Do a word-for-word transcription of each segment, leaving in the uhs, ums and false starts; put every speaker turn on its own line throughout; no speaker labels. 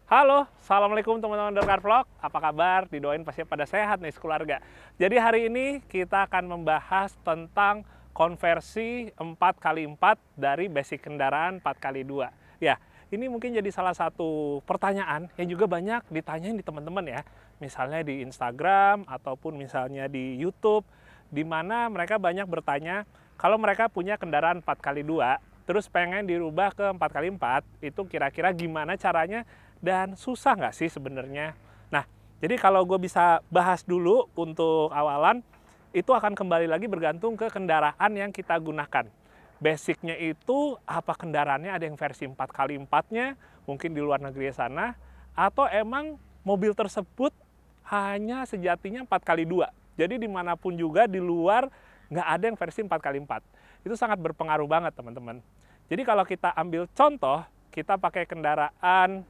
Halo, Assalamualaikum teman-teman Dorcar Vlog. Apa kabar? Didoain pasti pada sehat nih keluarga. Jadi hari ini kita akan membahas tentang konversi empat kali empat dari basic kendaraan empat kali dua. Ya, ini mungkin jadi salah satu pertanyaan yang juga banyak ditanyain di teman-teman ya. Misalnya di Instagram ataupun misalnya di YouTube, di mana mereka banyak bertanya kalau mereka punya kendaraan empat kali dua, terus pengen dirubah ke empat kali empat, itu kira-kira gimana caranya? Dan susah nggak sih sebenarnya? Nah, jadi kalau gue bisa bahas dulu untuk awalan, itu akan kembali lagi bergantung ke kendaraan yang kita gunakan. Basicnya itu, apa kendaraannya ada yang versi empat kali empat-nya, mungkin di luar negeri sana, atau emang mobil tersebut hanya sejatinya empat kali dua. Jadi dimanapun juga di luar, nggak ada yang versi empat kali empat. Itu sangat berpengaruh banget, teman-teman. Jadi kalau kita ambil contoh, kita pakai kendaraan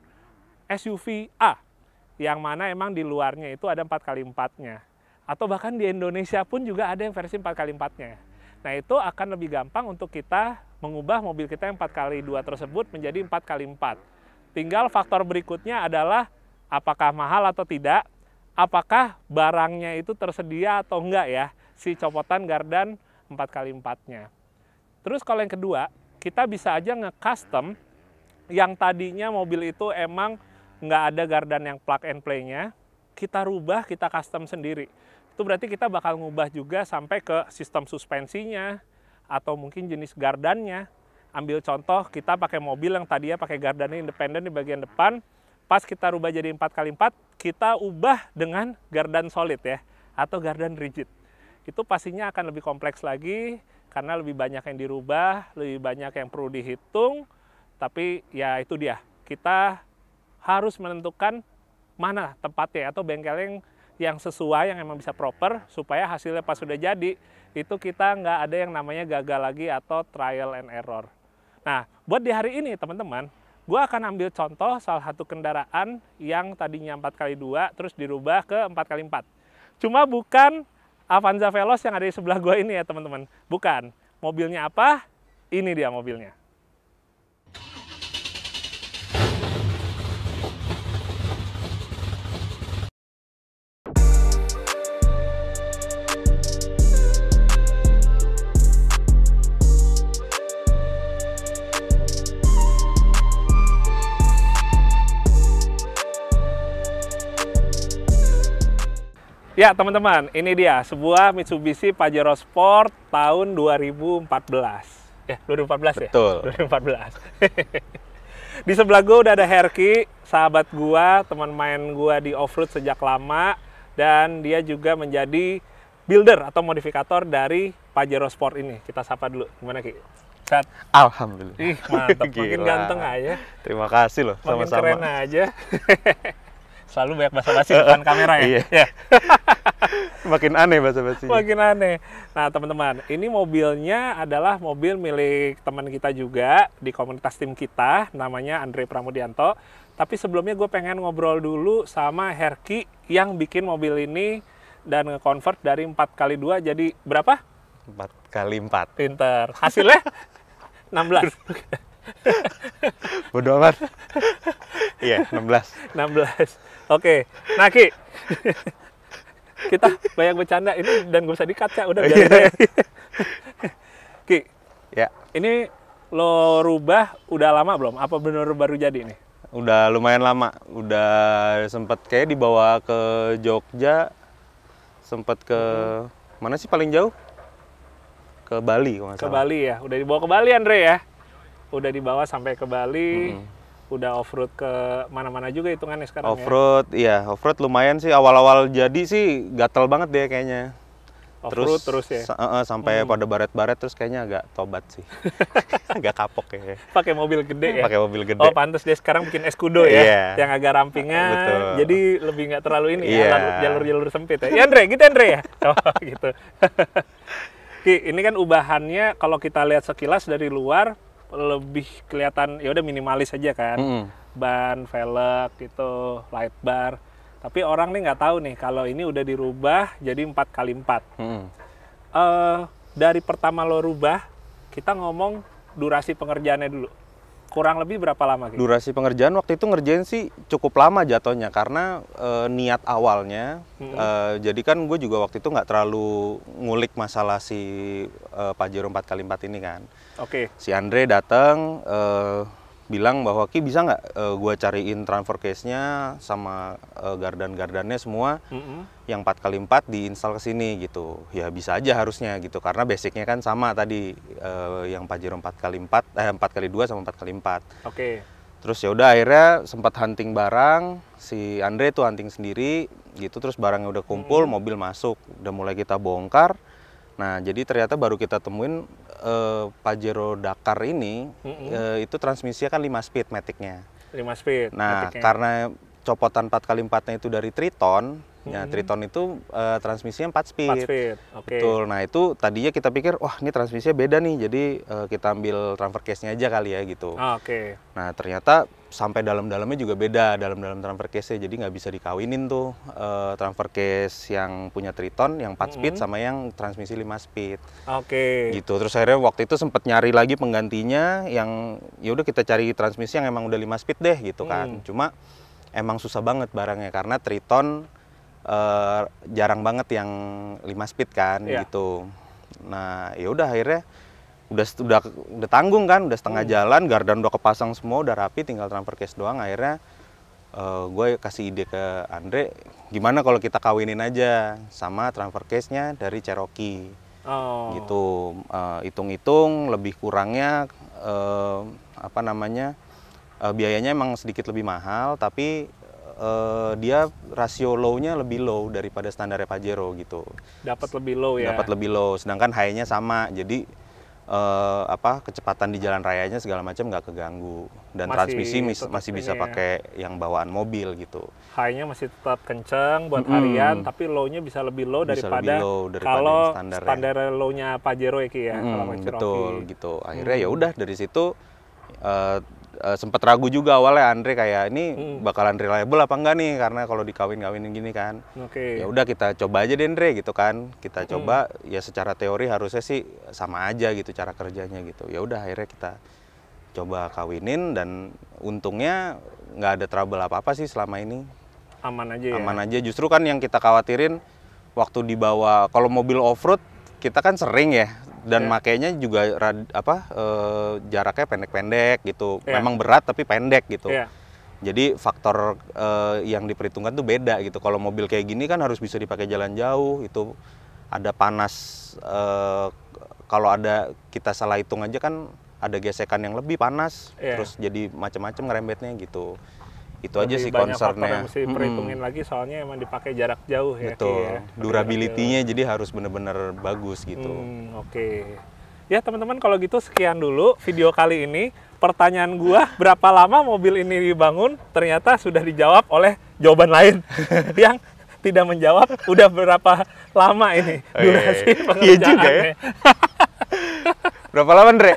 S U V A, yang mana emang di luarnya itu ada empat kali empat-nya. Atau bahkan di Indonesia pun juga ada yang versi empat kali empat-nya. Nah, itu akan lebih gampang untuk kita mengubah mobil kita yang empat kali dua tersebut menjadi empat kali empat. Tinggal faktor berikutnya adalah apakah mahal atau tidak, apakah barangnya itu tersedia atau enggak ya, si copotan gardan empat kali empat-nya. Terus kalau yang kedua, kita bisa aja nge-custom yang tadinya mobil itu emang nggak ada gardan yang plug and play-nya, kita rubah, kita custom sendiri. Itu berarti kita bakal ngubah juga sampai ke sistem suspensinya, atau mungkin jenis gardannya. Ambil contoh, kita pakai mobil yang tadinya pakai gardannya independen di bagian depan, pas kita rubah jadi empat kali empat, kita ubah dengan gardan solid ya, atau gardan rigid. Itu pastinya akan lebih kompleks lagi, karena lebih banyak yang dirubah, lebih banyak yang perlu dihitung, tapi ya itu dia, kita harus menentukan mana tempatnya atau bengkel yang, yang sesuai, yang emang bisa proper, supaya hasilnya pas sudah jadi, itu kita nggak ada yang namanya gagal lagi atau trial and error. Nah, buat di hari ini teman-teman, gue akan ambil contoh salah satu kendaraan yang tadinya empat kali dua, terus dirubah ke empat kali empat. Cuma bukan Avanza Veloz yang ada di sebelah gue ini ya teman-teman. Bukan. Mobilnya apa? Ini dia mobilnya. Ya teman-teman, ini dia sebuah Mitsubishi Pajero Sport tahun dua ribu empat belas. Ya, dua ribu empat belas ya?
Betul.
dua ribu empat belas. Di sebelah gue udah ada Herky, sahabat gua, teman main gua di off-road sejak lama, dan dia juga menjadi builder atau modifikator dari Pajero Sport ini. Kita sapa dulu. Gimana Ki? Sehat?
Alhamdulillah.
Ih, mantap. Makin
Gila.
ganteng aja.
Terima kasih loh,
Makin
sama-sama.
keren aja. Selalu banyak basa-basi depan kamera ya?
Iya.
Ya.
Makin aneh basa-basinya.
Makin aneh. Nah teman-teman, ini mobilnya adalah mobil milik teman kita juga di komunitas tim kita, namanya Andre Pramudianto. Tapi sebelumnya gue pengen ngobrol dulu sama Herky yang bikin mobil ini dan nge-convert dari empat kali dua jadi berapa?
empat kali empat.
Pinter. Hasilnya enam belas.
Bodoh amat. Iya, enam belas.
enam belas. Oke. Nah Ki, kita banyak bercanda ini dan gak usah di-cut ya, udah biarin aja. Ki,
Ya,
ini lo rubah udah lama belum? Apa bener baru jadi nih?
udah lumayan lama. Udah sempet kayak dibawa ke Jogja. Sempet ke mana sih paling jauh? Ke Bali kalau nggak
Ke
salah.
Bali ya? Udah dibawa ke Bali Andre ya? Udah dibawa sampai ke Bali.
Mm-mm.
Udah off-road ke mana-mana juga hitungannya sekarang
Off-road, iya, off-road lumayan sih. Awal-awal jadi sih gatel banget deh kayaknya.
ya? Off-road terus, ya?
sa- uh, uh, sampai
Hmm.
pada baret-baret terus kayaknya agak tobat sih. Agak kapok kayaknya.
Pakai mobil gede ya?
Pakai mobil gede.
Oh pantes dia sekarang bikin Escudo ya?
Iya.
Yang agak rampingan.
Betul.
Jadi lebih nggak terlalu ini
Iya.
ya? Jalur-jalur sempit ya? Ya Andre, gitu Andre ya? Oh gitu. Ki, ini kan ubahannya kalau kita lihat sekilas dari luar lebih kelihatan ya udah minimalis aja kan.
Mm-mm.
Ban, velg gitu, light bar. Tapi orang nih nggak tahu nih kalau ini udah dirubah jadi empat kali empat.
Mm-mm.
Eh, dari pertama lo rubah, kita ngomong durasi pengerjaannya dulu. kurang lebih berapa lama Ki?
Durasi pengerjaan waktu itu ngerjain sih cukup lama jatuhnya karena e, niat awalnya hmm. e, jadi kan gue juga waktu itu nggak terlalu ngulik masalah si e, Pajero empat kali empat ini kan.
Oke.
Si Andre datang e, bilang bahwa Ki bisa nggak e, gue cariin transfer case-nya sama e, gardan-gardannya semua mm-hmm. yang empat kali empat diinstal ke sini gitu. Ya bisa aja harusnya gitu karena basicnya kan sama tadi e, yang Pajero empat kali empat eh empat kali dua sama empat kali empat.
Oke.
Terus ya udah akhirnya sempat hunting barang, si Andre tuh hunting sendiri gitu, terus barangnya udah kumpul, mm-hmm. mobil masuk, udah mulai kita bongkar. Nah, jadi ternyata baru kita temuin uh, Pajero Dakar ini, mm-hmm. uh, itu transmisinya kan lima speed matic-nya.
lima speed
Nah,
matic-nya.
karena copotan empat kali empatnya itu dari Triton, mm-hmm. ya Triton itu uh, transmisinya empat speed.
empat speed, oke. Okay.
Betul, nah itu tadinya kita pikir, wah ini transmisinya beda nih, jadi uh, kita ambil transfer case-nya aja kali ya gitu.
Oh, oke. Okay.
Nah, ternyata sampai dalam-dalamnya juga beda, dalam-dalam transfer case-nya, jadi nggak bisa dikawinin tuh uh, transfer case yang punya Triton, yang empat speed mm-hmm. sama yang transmisi lima speed.
Oke. Okay.
Gitu, terus akhirnya waktu itu sempat nyari lagi penggantinya yang ya udah kita cari transmisi yang emang udah lima speed deh gitu kan. Mm. Cuma emang susah banget barangnya karena Triton uh, jarang banget yang lima speed kan yeah. gitu. Nah, ya udah akhirnya udah udah udah tanggung kan, udah setengah hmm. jalan, gardan udah kepasang semua, udah rapi, tinggal transfer case doang. Akhirnya uh, gue kasih ide ke Andre, gimana kalau kita kawinin aja sama transfer case-nya dari Cherokee. Oh. Gitu, uh, hitung-hitung lebih kurangnya uh, apa namanya uh, biayanya emang sedikit lebih mahal, tapi uh, dia rasio low-nya lebih low daripada standarnya Pajero gitu.
Dapat lebih low ya?
Dapat lebih low, sedangkan high-nya sama, jadi Uh, apa kecepatan di jalan rayanya segala macam nggak keganggu dan masih transmisi mis, masih bisa ya. Pakai yang bawaan mobil gitu.
High-nya masih tetap kenceng buat mm-hmm. harian, tapi low-nya bisa lebih low bisa daripada, lebih low daripada kalau standar, standar low-nya Pajero ya Ki ya.
Mm-hmm,
kalau
betul gitu. Akhirnya mm-hmm. ya udah dari situ uh, uh, sempat ragu juga awalnya Andre kayak ini hmm. bakalan reliable apa enggak nih karena kalau dikawin-kawinin gini kan. Oke. Okay. Ya udah kita coba aja deh Andre gitu kan. Kita hmm. coba ya secara teori harusnya sih sama aja gitu cara kerjanya gitu. Ya udah akhirnya kita coba kawinin dan untungnya nggak ada trouble apa-apa sih selama ini.
Aman aja ya.
Aman aja. Justru kan yang kita khawatirin waktu dibawa kalau mobil off-road kita kan sering ya dan yeah. makainya juga rad, apa e, jaraknya pendek-pendek gitu. Yeah. Memang berat tapi pendek gitu. Yeah. Jadi faktor e, yang diperhitungkan tuh beda gitu. Kalau mobil kayak gini kan harus bisa dipakai jalan jauh, itu ada panas e, kalau ada kita salah hitung aja kan ada gesekan yang lebih panas, yeah. terus jadi macam-macam ngerembetnya gitu. Itu lebih aja sih concernnya.
Yang mesti perhitungin hmm. lagi soalnya emang dipakai jarak jauh ya.
Betul.
Ya.
Durability-nya jadi harus benar-benar bagus gitu.
Hmm, Oke. Okay. Ya teman-teman kalau gitu sekian dulu video kali ini. Pertanyaan gua berapa lama mobil ini dibangun ternyata sudah dijawab oleh jawaban lain yang tidak menjawab udah berapa lama ini durasi oh, pengerjaannya. Iya juga ya.
Berapa lama Andre?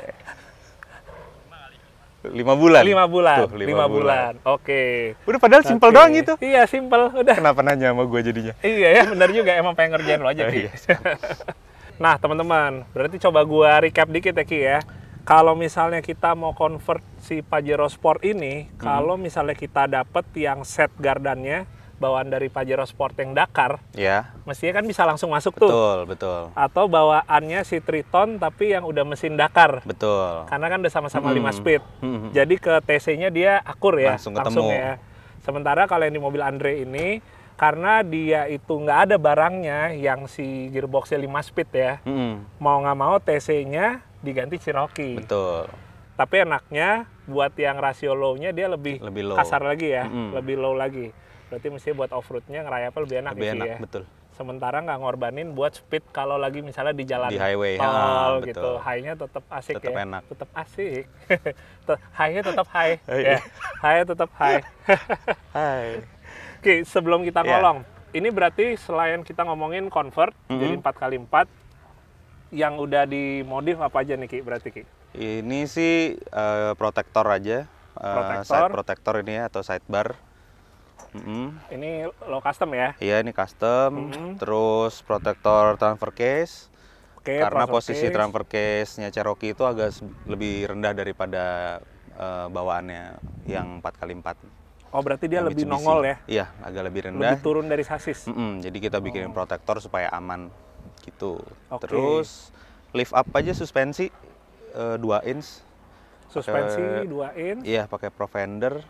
Lima bulan?
Lima bulan.
Tuh, lima, lima bulan.
bulan. Oke.
Udah padahal simpel okay. doang gitu.
Iya, simpel. Udah.
Kenapa nanya sama gue jadinya?
Iya ya, benar juga. Emang pengen ngerjain lo aja, Ki. Oh, iya. Nah, teman-teman. Berarti coba gue recap dikit ya, Ki ya. Kalau misalnya kita mau convert si Pajero Sport ini, hmm. kalau misalnya kita dapet yang set gardannya, bawaan dari Pajero Sport yang Dakar, ya. Mestinya kan bisa langsung masuk
betul,
tuh.
Betul, betul.
Atau bawaannya si Triton tapi yang udah mesin Dakar.
Betul.
Karena kan udah sama-sama
hmm.
lima speed. Hmm. Jadi ke T C-nya dia akur ya.
Langsung ketemu. Langsung ya.
Sementara kalau yang di mobil Andre ini, karena dia itu nggak ada barangnya yang si gearboxnya lima speed ya. Hmm. Mau nggak mau T C-nya diganti Cherokee.
Betul.
Tapi enaknya buat yang rasio low-nya dia lebih, lebih low. Kasar lagi ya. Hmm. Lebih low lagi. Berarti mesti buat off-roadnya ngerayapnya lebih enak
lebih enak,
ya.
Betul.
Sementara nggak ngorbanin buat speed kalau lagi misalnya di jalan
di highway,
tol
ha,
gitu. High-nya tetap asik
tetap
ya.
Enak.
Tetap asik. High-nya tetap high. ya. High-nya tetap high.
Hai.
Oke, sebelum kita ngolong, yeah. ini berarti selain kita ngomongin convert mm-hmm. jadi empat kali empat, yang udah dimodif apa aja nih Ki berarti Ki?
Ini sih uh, protektor aja. Uh,
protektor.
Side protektor ini ya, atau sidebar. Mm-hmm.
Ini lo custom ya?
Iya, ini custom. Mm-hmm. Terus protektor transfer case.
Oke,
karena posisi case. transfer case-nya Cherokee itu agak lebih rendah daripada uh, bawaannya yang empat kali empat.
Oh, berarti dia
yang
lebih
Mitsubishi.
nongol ya?
Iya, agak lebih rendah.
Lebih turun dari sasis?
Mm-mm, jadi kita bikinin oh. protektor supaya aman gitu.
Okay.
Terus lift up aja suspensi uh, dua inch.
Suspensi
pake,
dua inch?
Iya, pakai Provender.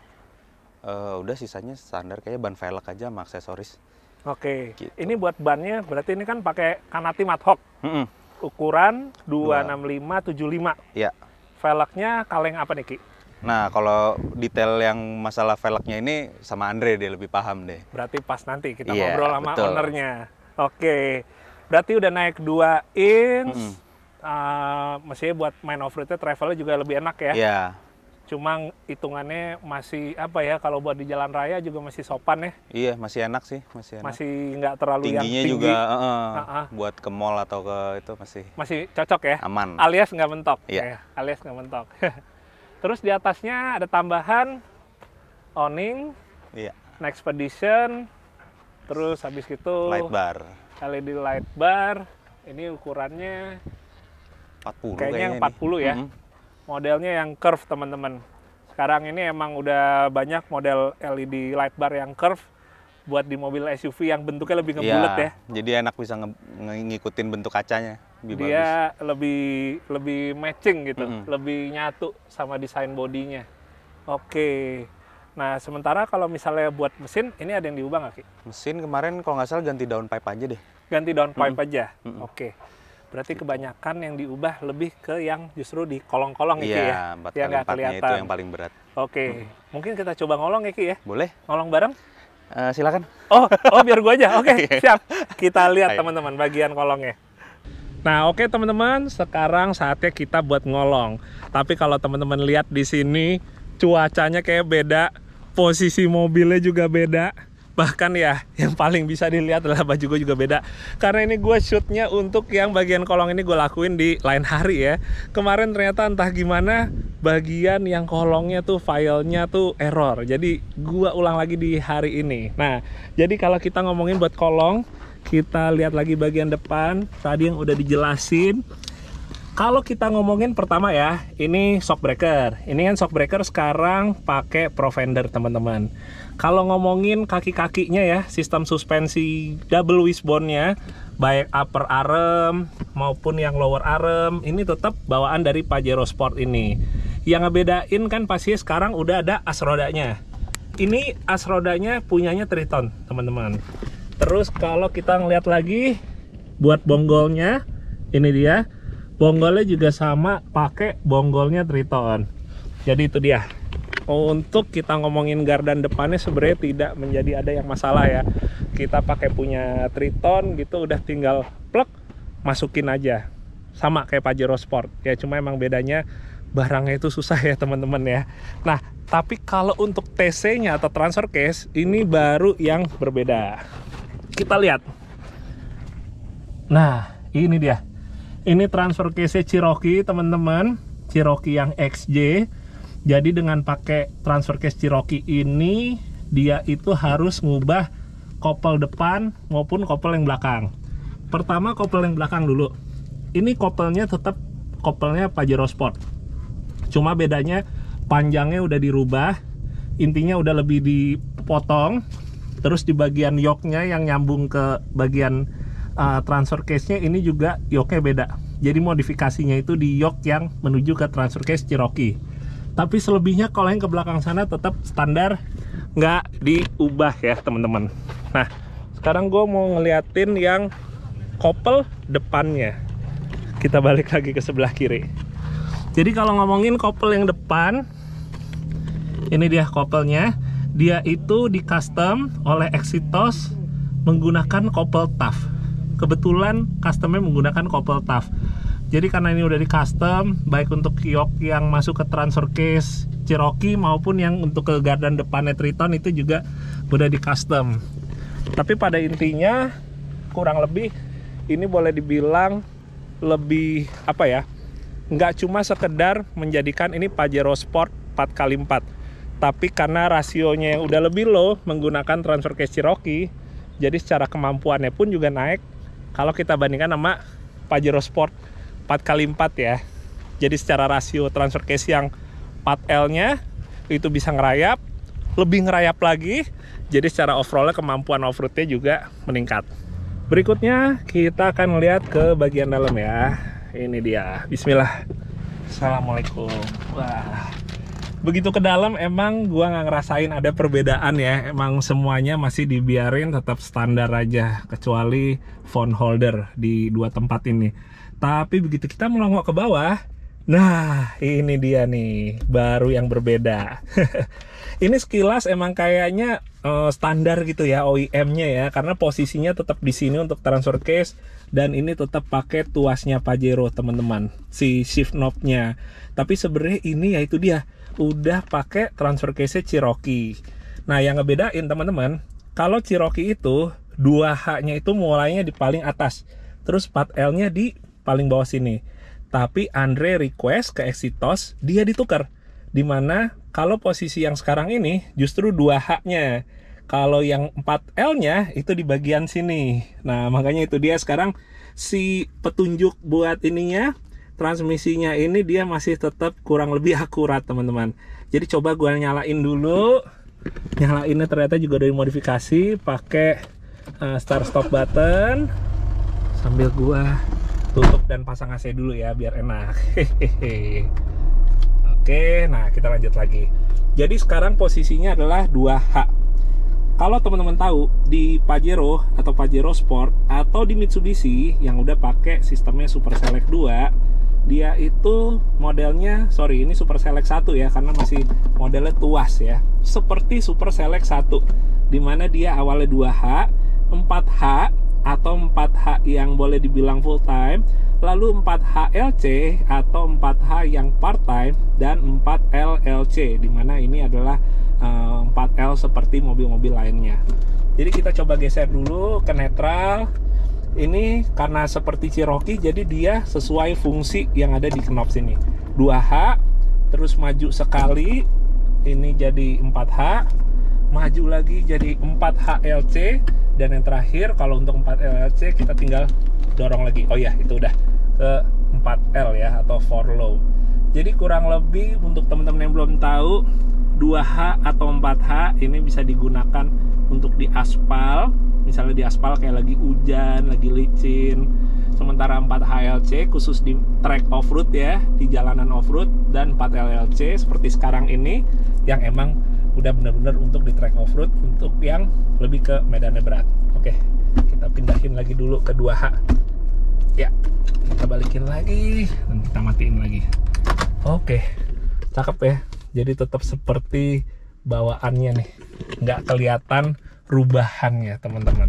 Uh, udah sisanya standar kayaknya ban velg aja sama aksesoris.
Oke.
Gitu.
Ini buat bannya berarti ini kan pakai Kanati Madhawk.
Mm-mm.
Ukuran dua enam lima tujuh lima.
Iya.
Velgnya kaleng apa nih, Ki?
Nah, kalau detail yang masalah velgnya ini sama Andre dia lebih paham deh.
Berarti pas nanti kita
yeah,
ngobrol sama
betul.
ownernya. Oke, berarti udah naik dua inch.
Mm-hmm.
Uh, mestinya buat main off-roadnya travelnya juga lebih enak ya.
Iya. Yeah.
Cuma hitungannya masih apa ya, kalau buat di jalan raya juga masih sopan ya.
Iya, masih enak sih. Masih enak.
Masih nggak terlalu
tingginya
yang tinggi.
juga uh,
uh-uh.
buat ke mall atau ke itu masih.
Masih cocok ya?
Aman.
Alias nggak mentok.
Iya.
Ya, alias nggak mentok. Terus di atasnya ada tambahan awning,
iya.
Nexpedition, terus habis itu
light bar,
L E D light bar. Ini ukurannya
empat puluh
kayaknya yang empat puluh
kayaknya.
ya. Mm-hmm. Modelnya yang curve teman-teman. Sekarang ini emang udah banyak model L E D light bar yang curve buat di mobil S U V yang bentuknya lebih ngebulet ya.
Jadi enak bisa nge- ngikutin bentuk kacanya. Lebih
Dia
bagus.
lebih lebih matching gitu,
mm-hmm.
lebih nyatu sama desain bodinya. Oke. Nah, sementara kalau misalnya buat mesin, ini ada yang diubah nggak, Ki?
Mesin kemarin kalau nggak salah ganti downpipe aja deh.
Ganti downpipe mm-hmm. aja?
Mm-hmm.
Oke. Berarti kebanyakan yang diubah lebih ke yang justru di kolong-kolong ya, Ki ya?
Iya, empat kali empatnya itu yang paling berat.
Oke. Mm-hmm. Mungkin kita coba ngolong ya, Ki ya?
Boleh.
Ngolong bareng?
Uh, silakan.
Oh, oh biar gua aja. Oke, siap. Kita lihat teman-teman bagian kolongnya. Nah, oke teman-teman, sekarang saatnya kita buat ngolong. Tapi kalau teman-teman lihat di sini, cuacanya kayak beda, posisi mobilnya juga beda. Bahkan ya, yang paling bisa dilihat adalah baju gue juga beda. Karena ini gue shootnya untuk yang bagian kolong ini gue lakuin di lain hari ya. Kemarin ternyata entah gimana, bagian yang kolongnya tuh filenya tuh error. Jadi gue ulang lagi di hari ini. Nah, jadi kalau kita ngomongin buat kolong, kita lihat lagi bagian depan, tadi yang udah dijelasin. Kalau kita ngomongin pertama ya, ini shock breaker. Ini kan shock breaker sekarang pakai Provender teman-teman. Kalau ngomongin kaki-kakinya ya, sistem suspensi double wishbone-nya, baik upper arm maupun yang lower arm, ini tetap bawaan dari Pajero Sport ini. Yang ngebedain kan pasti sekarang udah ada as rodanya. Ini as rodanya punyanya Triton teman-teman. Terus kalau kita ngeliat lagi buat bonggolnya, ini dia bonggolnya juga sama pakai bonggolnya Triton. Jadi itu dia. Untuk kita ngomongin gardan depannya sebenarnya tidak menjadi ada yang masalah ya. Kita pakai punya Triton gitu, udah tinggal plug masukin aja. Sama kayak Pajero Sport. Ya cuma emang bedanya barangnya itu susah ya teman-teman ya. Nah, tapi kalau untuk T C-nya atau transfer case ini baru yang berbeda. Kita lihat. Nah, ini dia. Ini transfer case Cherokee, teman-teman. Cherokee yang X J. Jadi dengan pakai transfer case Cherokee ini, dia itu harus ngubah kopel depan maupun kopel yang belakang. Pertama kopel yang belakang dulu. Ini kopelnya tetap kopelnya Pajero Sport. Cuma bedanya panjangnya udah dirubah. Intinya udah lebih dipotong. Terus di bagian yoke-nya yang nyambung ke bagian uh, transfer case-nya ini juga yoke-nya beda. Jadi modifikasinya itu di yoke yang menuju ke transfer case Cherokee. Tapi selebihnya kalau yang ke belakang sana tetap standar, nggak diubah ya teman-teman. Nah, sekarang gue mau ngeliatin yang kopel depannya. Kita balik lagi ke sebelah kiri. Jadi kalau ngomongin kopel yang depan, ini dia kopelnya. Dia itu di custom oleh Exitos menggunakan kopel T A F. Kebetulan customnya menggunakan kopel T A F. Jadi karena ini udah di custom, baik untuk yoke yang masuk ke transfer case Cherokee maupun yang untuk ke gardan depannya Triton itu juga udah di custom. Tapi pada intinya kurang lebih ini boleh dibilang lebih apa ya? Nggak cuma sekedar menjadikan ini Pajero Sport empat kali empat. Tapi karena rasionya yang udah lebih low menggunakan transfer case Cherokee, jadi secara kemampuannya pun juga naik kalau kita bandingkan sama Pajero Sport empat kali empat ya. Jadi secara rasio transfer case yang empat L-nya itu bisa ngerayap, lebih ngerayap lagi. Jadi secara overall kemampuan off-roadnya juga meningkat. Berikutnya kita akan lihat ke bagian dalam ya. Ini dia, bismillah. Assalamualaikum. Wah, begitu ke dalam emang gua nggak ngerasain ada perbedaan ya. Emang semuanya masih dibiarin tetap standar aja, kecuali phone holder di dua tempat ini. Tapi begitu kita melongok ke bawah, nah ini dia nih, baru yang berbeda. Ini sekilas emang kayaknya uh, standar gitu ya O E M-nya ya, karena posisinya tetap di sini untuk transfer case, dan ini tetap pakai tuasnya Pajero teman-teman, si shift knob-nya. Tapi sebenarnya ini ya itu dia, udah pakai transfer case-nya Cherokee. Nah yang ngebedain teman-teman, kalau Cherokee itu dua H-nya itu mulainya di paling atas, terus empat L-nya di paling bawah sini. Tapi Andre request ke Exitos dia ditukar, dimana kalau posisi yang sekarang ini justru dua H-nya, kalau yang empat L-nya itu di bagian sini. Nah makanya itu dia sekarang si petunjuk buat ininya, transmisinya ini dia masih tetap kurang lebih akurat teman-teman. Jadi coba gua nyalain dulu. Nyalainnya ternyata juga dari modifikasi, pakai uh, start stop button, sambil gua tutup dan pasang A C dulu ya biar enak. Hehehe. Oke, nah kita lanjut lagi. Jadi sekarang posisinya adalah dua H. Kalau teman-teman tahu di Pajero atau Pajero Sport atau di Mitsubishi yang udah pakai sistemnya Super Select dua, dia itu modelnya, sorry ini Super Select satu ya, karena masih modelnya tuas ya, seperti Super Select satu, dimana dia awalnya dua H, empat H atau empat H yang boleh dibilang full time, lalu empat H L C atau empat H yang part time, dan empat L L C, dimana ini adalah uh, empat L seperti mobil-mobil lainnya. Jadi kita coba geser dulu ke netral. Ini karena seperti Cherokee, jadi dia sesuai fungsi yang ada di knob sini. dua H, terus maju sekali, ini jadi empat H, maju lagi jadi empat H L C, dan yang terakhir kalau untuk empat L L C kita tinggal dorong lagi. Oh ya, itu udah ke empat L ya, atau for low. Jadi kurang lebih untuk teman-teman yang belum tahu, dua H atau empat H ini bisa digunakan untuk di aspal. Misalnya di aspal kayak lagi hujan, lagi licin. Sementara empat H L C khusus di track off-road ya, di jalanan off-road. Dan empat L L C seperti sekarang ini yang emang udah bener-bener untuk di track off-road, untuk yang lebih ke medannya berat. Oke, kita pindahin lagi dulu ke dua H. Ya, kita balikin lagi dan kita matiin lagi. Oke, cakep ya. Jadi tetap seperti bawaannya nih, nggak kelihatan rubahannya teman-teman.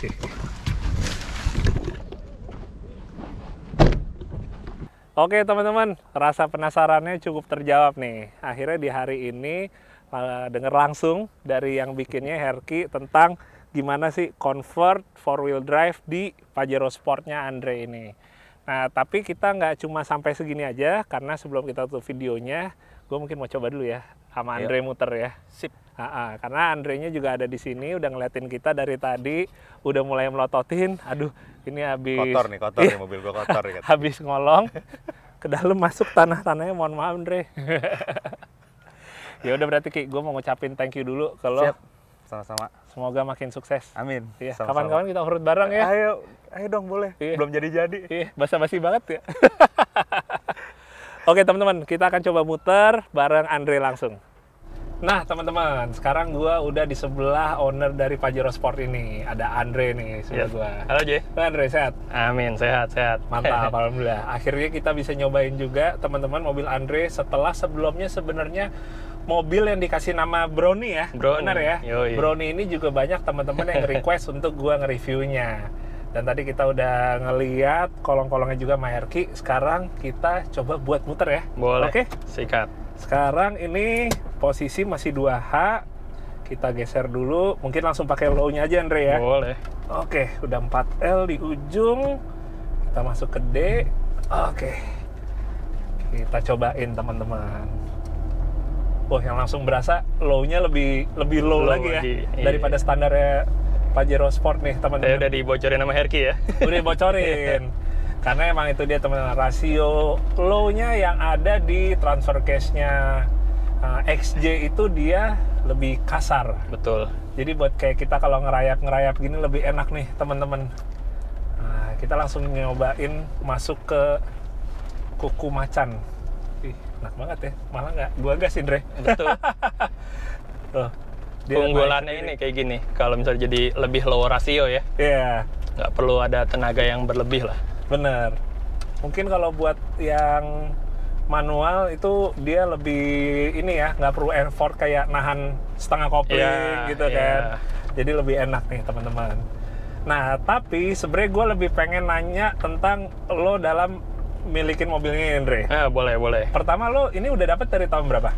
Oke teman-teman, rasa penasarannya cukup terjawab nih. Akhirnya di hari ini uh, denger langsung dari yang bikinnya Herky tentang gimana sih convert four wheel drive di Pajero Sportnya Andre ini. Nah tapi kita nggak cuma sampai segini aja, karena sebelum kita tutup videonya, gue mungkin mau coba dulu ya sama Andre muter ya. Sip. Ha-ha, karena Andre-nya juga ada di sini, udah ngeliatin kita dari tadi, udah mulai melototin. Aduh, ini habis
kotor nih, kotor nih mobil gua kotor ya.
Habis ngolong ke dalam, masuk tanah-tanahnya, mohon maaf Andre. Ya udah berarti Ki, gue mau ngucapin thank you dulu ke lo.
Siap, sama-sama.
Semoga makin sukses.
Amin.
Iya, kawan-kawan kita urut bareng ya.
Ayo, ayo dong boleh. Iya. Belum jadi-jadi.
Iya, basa-basi banget ya. Oke teman-teman, kita akan coba muter bareng Andre langsung. Nah teman-teman, sekarang gua udah di sebelah owner dari Pajero Sport ini. Ada Andre nih sebelah
yes.
gua.
Halo Jay.
Andre, sehat?
Amin, sehat, sehat.
Mantap, alhamdulillah. Akhirnya kita bisa nyobain juga teman-teman mobil Andre setelah sebelumnya sebenarnya mobil yang dikasih nama Brownie ya.
Brownie.
Benar ya?
Yoi.
Brownie ini juga banyak teman-teman yang request untuk gua nge-reviewnya. Dan tadi kita udah ngeliat kolong-kolongnya juga sama Herky. Sekarang kita coba buat muter ya.
Boleh.
Oke?
Sikat.
Sekarang ini posisi masih dua H. Kita geser dulu. Mungkin langsung pakai low-nya aja Andre ya.
Boleh.
Oke, udah empat L di ujung. Kita masuk ke D. Oke. Kita cobain teman-teman. Oh, yang langsung berasa low-nya lebih lebih low, low lagi ya. Lagi. Daripada standarnya Pajero Sport nih teman-teman.
Saya udah dibocorin sama Herky ya.
Udah dibocorin. Karena emang itu dia teman-teman, rasio low-nya yang ada di transfer case-nya uh, X J itu dia lebih kasar.
Betul.
Jadi buat kayak kita kalau ngerayap-ngerayap gini lebih enak nih teman-teman. Nah, kita langsung nyobain masuk ke kuku macan. Ih, enak banget ya. Malah nggak gua gasin, Dre.
Betul.
Tuh. Dia
Keunggulannya ini kayak gini, kalau misalnya jadi lebih low rasio ya,
Iya, yeah,
nggak perlu ada tenaga yang berlebih lah.
bener. Mungkin kalau buat yang manual itu dia lebih ini ya, nggak perlu effort kayak nahan setengah kopling
Yeah,
gitu
yeah.
kan. Jadi lebih enak nih teman-teman. Nah, tapi sebenarnya gue lebih pengen nanya tentang lo dalam milikin mobilnya, Andre.
Eh, boleh, boleh.
Pertama lo ini udah dapet dari tahun berapa?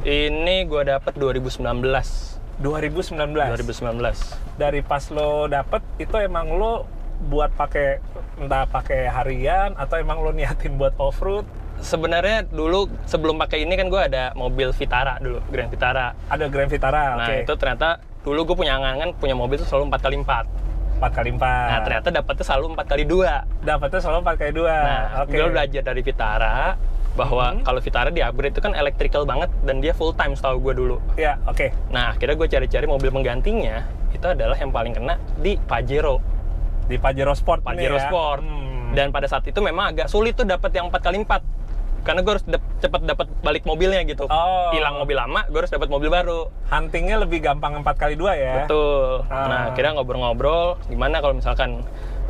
Ini gue dapet dua ribu sembilan belas.
dua ribu sembilan belas.
dua ribu sembilan belas.
Dari pas lo dapet itu emang lo buat pakai entah pakai harian atau emang lo niatin buat off-road?
Sebenarnya dulu sebelum pakai ini kan gue ada mobil Vitara dulu, Grand Vitara.
Ada Grand Vitara,
Nah
oke.
itu ternyata dulu gue punya angan-angan punya mobil itu selalu empat kali empat.
empat kali empat.
Nah ternyata dapetnya selalu empat kali dua.
Dapetnya selalu empat kali dua.
Nah
oke.
gue belajar dari Vitara bahwa
Hmm.
kalau Vitara di upgrade itu kan electrical banget dan dia full time setahu gue dulu.
Ya, oke.
Nah akhirnya gue cari-cari mobil penggantinya itu adalah yang paling kena di Pajero.
Di Pajero Sport ini
Pajero
ya.
Sport.
Hmm.
Dan pada saat itu memang agak sulit tuh dapat yang empat kali empat. Karena gue harus dap- cepet dapat balik mobilnya gitu.
Oh.
Hilang mobil lama, gue harus dapat mobil baru.
Huntingnya lebih gampang empat kali dua ya.
Betul.
Ah.
Nah, akhirnya ngobrol-ngobrol, gimana kalau misalkan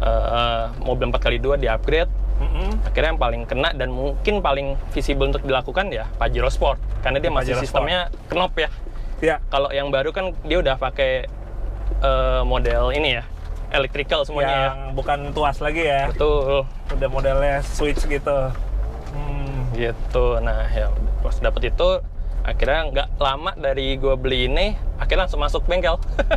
uh, mobil empat kali dua di-upgrade,
Mm-mm.
akhirnya yang paling kena dan mungkin paling visible untuk dilakukan ya Pajero Sport. Karena dia masih
Pajero
sistemnya knop ya.
Ya.
Kalau yang baru kan dia udah pakai uh, model ini ya, electrical semuanya
Yang bukan tuas lagi
ya.
ya.
Betul.
Udah modelnya switch gitu. Hmm.
Gitu. Nah, ya pas dapet itu akhirnya nggak lama dari gue beli ini, akhirnya langsung masuk bengkel.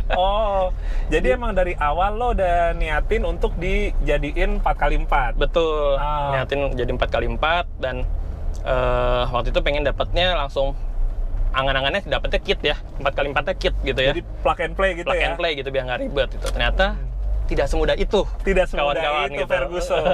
Oh, jadi emang dari awal lo udah niatin untuk dijadiin empat kali empat.
Betul.
Ah.
Niatin jadi empat kali empat dan eh, waktu itu pengen dapetnya langsung angan-angannya dapetnya kit ya, empat kali empatnya kit gitu ya.
Jadi plug and play gitu
Plug
ya.
and play gitu biar nggak ribet gitu. Ternyata tidak semudah itu.
Tidak semudah
kawan-kawan
itu,
gitu.
Ferguson.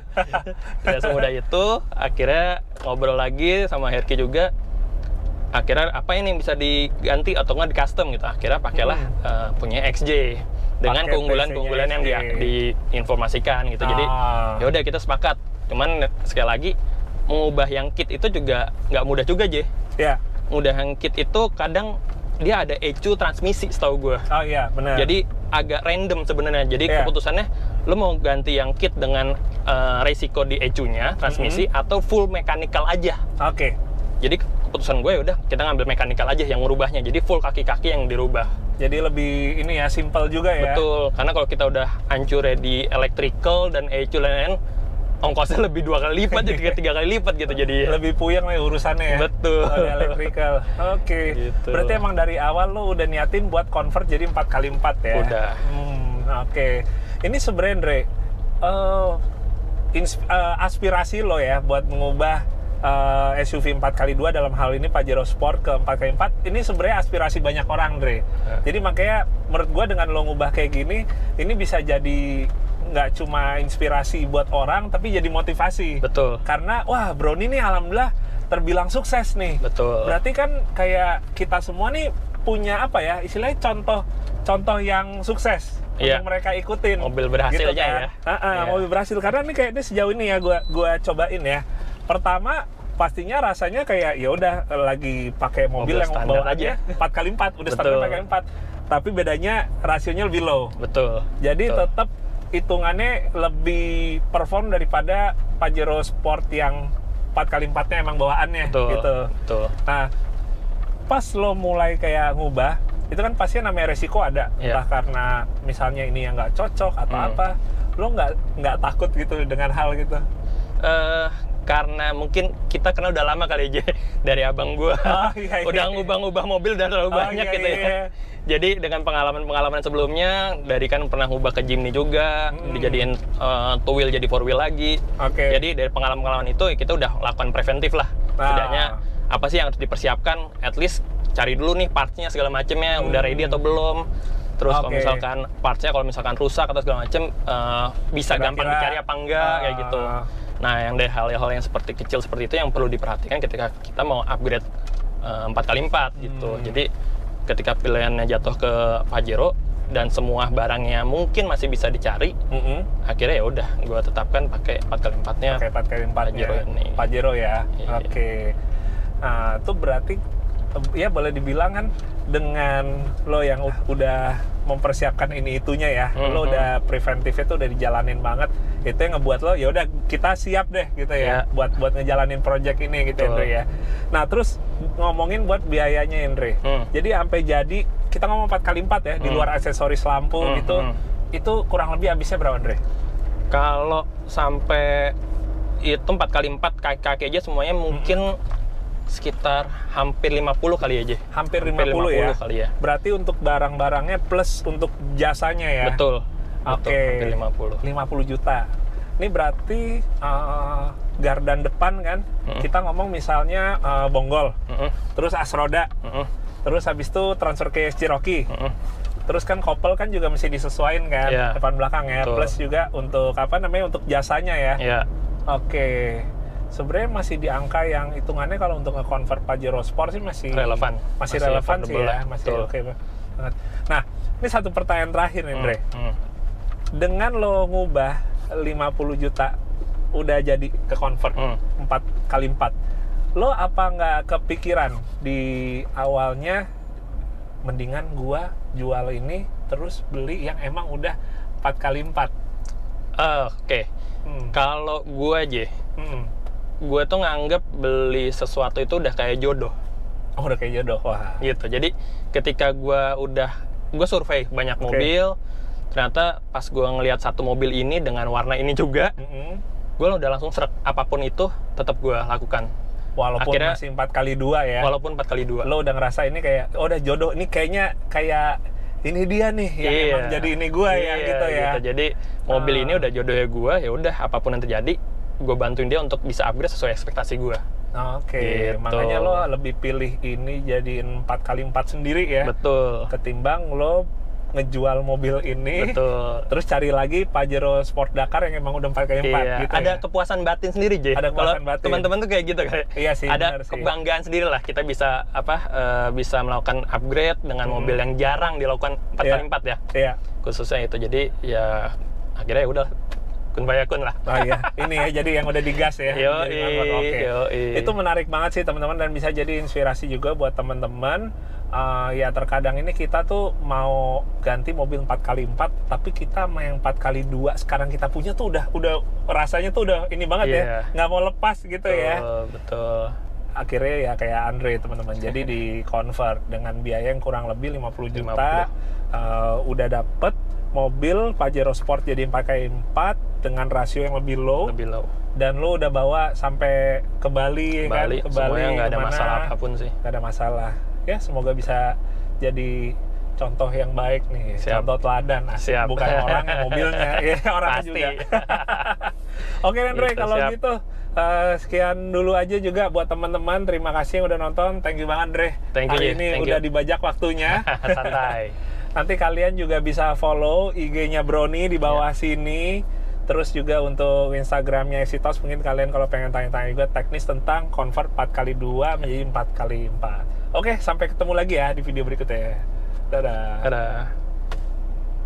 Tidak semudah itu. Akhirnya ngobrol lagi sama Herky juga. Akhirnya apa ini bisa diganti atau nggak di custom gitu. Akhirnya pakailah
Hmm.
uh, punya X J dengan
Pakai
keunggulan-keunggulan yang dia
X J.
diinformasikan gitu. Jadi
Ah.
ya udah kita sepakat. Cuman sekali lagi mengubah yang kit itu juga nggak mudah juga, J.
Ya.
Mudah yang kit itu kadang dia ada E C U transmisi setahu gue.
Oh iya, benar.
Jadi agak random sebenarnya. Jadi
Iya.
keputusannya lo mau ganti yang kit dengan uh, resiko di E C U-nya transmisi
Mm-hmm.
atau full mechanical aja.
Oke.
Jadi keputusan gue ya udah kita ngambil mechanical aja yang merubahnya. Jadi full kaki-kaki yang dirubah.
Jadi lebih ini ya simple juga ya.
Betul. Karena kalau kita udah hancurnya di electrical dan E C U lain-lain, ongkosnya lebih dua kali lipat, jadi tiga kali lipat gitu jadi.
Lebih puyeng nih urusannya ya.
Betul.
Kalau ada electrical. Oke.
Gitu.
Berarti emang dari awal lo udah niatin buat convert jadi empat kali empat ya.
Udah.
Hmm, oke. Ini sebenarnya Andre, eh, ins- eh, aspirasi lo ya buat mengubah eh, S U V empat kali dua dalam hal ini Pajero Sport ke empat kali empat, ini sebenarnya aspirasi banyak orang, Andre.
Ya.
Jadi makanya menurut gua dengan lo ngubah kayak gini, ini bisa jadi nggak cuma inspirasi buat orang, tapi jadi motivasi.
Betul.
Karena wah Brownie nih alhamdulillah terbilang sukses nih.
Betul.
Berarti kan kayak kita semua nih punya apa ya, istilahnya contoh-contoh yang sukses
Iya.
untuk mereka ikutin.
Mobil berhasilnya ya.
Ah, ah,
Iya.
Mobil berhasil. Karena nih kayaknya sejauh ini ya gua gua cobain ya. Pertama pastinya rasanya kayak ya udah lagi pakai mobil,
Mobil
yang
standar
bawaannya
aja.
empat kali empat, udah
Betul.
standar empat kali empat. Tapi bedanya rasionya lebih low.
Betul.
Jadi
Betul.
tetap hitungannya lebih perform daripada Pajero Sport yang empat kali empatnya emang bawaannya
Betul.
gitu.
Betul.
Nah, pas lo mulai kayak ngubah, itu kan pasti namanya resiko ada.
Iya.
Entah karena misalnya ini yang nggak cocok atau
Hmm.
apa, lo nggak nggak takut gitu dengan hal gitu?
Eh, karena mungkin kita kenal udah lama kali aja dari abang gua.
Oh, iya, iya.
Udah ngubah-ngubah mobil udah terlalu
Oh,
banyak
iya,
gitu ya.
iya.
Jadi dengan pengalaman-pengalaman sebelumnya, dari kan pernah ngubah ke Jimny juga,
Hmm.
dijadiin uh, two wheel jadi four wheel lagi.
Oke.
Jadi dari pengalaman-pengalaman itu kita udah lakukan preventif lah.
Ah.
Setidaknya apa sih yang harus dipersiapkan? At least cari dulu nih partsnya segala macemnya
Hmm.
udah ready atau belum. Terus kalau
Oke.
misalkan partsnya kalau misalkan rusak atau segala macem uh, bisa
Kira-kira,
gampang dicari apa enggak kayak
ah.
gitu. Nah yang dari hal-hal yang seperti kecil seperti itu yang perlu diperhatikan ketika kita mau upgrade uh, empat kali empat gitu.
Hmm.
Jadi ketika pilihannya jatuh ke Pajero dan semua barangnya mungkin masih bisa dicari,
Mm-hmm.
akhirnya ya udah gue tetapkan pakai empat kali empatnya.
Pakai empat kali empat
Pajero ini.
Pajero ya.
Iya.
Oke. Nah, itu berarti ya boleh dibilang kan dengan lo yang u- udah mempersiapkan ini itunya ya,
Mm-hmm.
lo udah preventifnya tuh udah dijalanin banget. Itu yang ngebuat lo ya udah kita siap deh gitu ya,
Ya.
buat buat ngejalanin project ini gitu
Betul.
Andre ya. Nah, terus ngomongin buat biayanya Andre.
Hmm.
Jadi sampai jadi kita ngomong empat kali empat ya, di
Hmm.
luar aksesoris lampu
Hmm,
gitu.
hmm.
Itu kurang lebih habisnya berapa Andre?
Kalau sampai itu empat kali empat kaki aja semuanya mungkin sekitar hampir lima puluh kali aja.
Hampir lima puluh ya.
kali ya.
Berarti untuk barang-barangnya plus untuk jasanya ya.
Betul.
Oke.
Betul, hampir lima puluh.
lima puluh juta. Ini berarti uh, gardan depan kan,
Mm-mm.
kita ngomong misalnya uh, bonggol,
Mm-mm,
terus asroda,
mm-mm,
terus habis itu transfer case Cherokee,
mm-mm.
terus kan kopel kan juga mesti disesuaikan kan,
Iya.
depan belakang ya,
Betul.
plus juga untuk apa namanya untuk jasanya ya.
Ya,
Oke, sebenarnya masih di angka yang hitungannya kalau untuk nge-convert Pajero Sport sih masih
Relevan.
masih,
Masih
relevan sih
affordable
ya,
lah.
masih
Betul.
oke banget. Nah, ini satu pertanyaan terakhir nih, Andre.
Hmm, hmm.
Dengan lo ngubah lima puluh juta udah jadi ke convert
Hmm.
empat kali empat, lo apa nggak kepikiran di awalnya mendingan gua jual ini terus beli yang emang udah empat kali empat?
Ah, Oke,
Hmm.
kalau gue aja,
Hmm.
gue tuh nganggep beli sesuatu itu udah kayak jodoh
Oh, udah kayak jodoh. Wah.
gitu. Jadi ketika gue udah, gue survei banyak
Oke.
mobil, ternyata pas gue ngelihat satu mobil ini dengan warna ini juga,
Mm-mm.
gue udah langsung seret. Apapun itu tetap gue lakukan.
Walaupun
Akhirnya-
masih empat kali dua ya.
Walaupun empat kali dua.
Lo udah ngerasa ini kayak oh, udah jodoh, ini kayaknya kayak ini dia nih yang
Iya.
emang jadi ini gua ya
Iya,
gitu ya.
Jadi mobil
Ah.
ini udah jodohnya gue, ya udah apapun yang terjadi, gue bantuin dia untuk bisa upgrade sesuai ekspektasi gue.
Oke,
Gitu.
makanya lo lebih pilih ini jadiin empat kali empat sendiri ya.
Betul.
Ketimbang lo ngejual mobil ini
Betul.
terus cari lagi Pajero Sport Dakar yang emang udah empat kali empat
Iya,
gitu
ada
ya.
kepuasan batin sendiri, J.
Ada kepuasan
Kalau
batin.
teman-teman tuh kayak gitu kayak.
Iya sih,
Ada
benar sih.
kebanggaan sendiri lah kita bisa apa eh, bisa melakukan upgrade dengan
Hmm.
mobil yang jarang dilakukan empat
Iya.
kali empat ya.
Iya.
Khususnya itu. Jadi ya akhirnya ya udah kun bayakun lah.
Oh iya, ini ya jadi yang udah digas ya.
Yoi,
Jadi ngangkut. Oke.
yoi.
Itu menarik banget sih teman-teman dan bisa jadi inspirasi juga buat teman-teman. Uh, ya terkadang ini kita tuh mau ganti mobil empat kali empat tapi kita mau yang empat kali dua sekarang kita punya tuh udah udah rasanya tuh udah ini banget
Iya.
ya. Nggak mau lepas gitu
Betul,
ya.
betul.
Akhirnya ya kayak Andre teman-teman. Jadi di convert dengan biaya yang kurang lebih lima puluh
lima
juta uh, udah dapet mobil Pajero Sport jadi empat kali empat dengan rasio yang lebih low.
Lebih low.
Dan lo udah bawa sampai ke Bali,
Bali,
kan? Ke
semuanya nggak ada
kemana.
masalah apapun sih.
Nggak ada masalah. Ya semoga bisa jadi contoh yang baik nih,
Siap.
contoh teladan. Asik.
Siap.
Bukan orangnya, mobilnya, ya orangnya
Pasti.
juga. Oke Andre,
Gitu,
kalau
siap.
gitu eh, sekian dulu aja juga buat teman-teman. Terima kasih yang udah nonton. Thank you banget Andre.
Thank you,
Hari
Ji.
ini
Thank
udah
you.
dibajak waktunya.
Santai.
Nanti kalian juga bisa follow I G-nya Brony di bawah
Ya.
sini. Terus juga untuk Instagramnya Exitos, mungkin kalian kalau pengen tanya-tanya juga teknis tentang convert empat kali dua menjadi empat kali empat. Oke, sampai ketemu lagi ya di video berikutnya. Dadah.
Dadah.